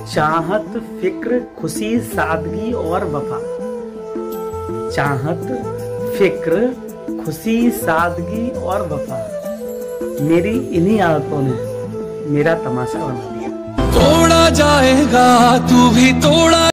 चाहत, फिक्र, खुशी, सादगी और वफा। चाहत, फिक्र, खुशी, सादगी और वफा। मेरी इन्हीं आदतों ने मेरा तमाशा बना दिया। तोड़ा जाएगा तू भी तोड़ा